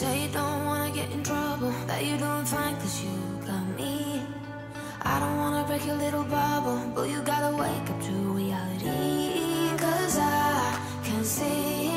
say you don't wanna get in trouble, that you're doing fine cause you got me. I don't wanna break your little bubble, but you gotta wake up to reality. Cause I can see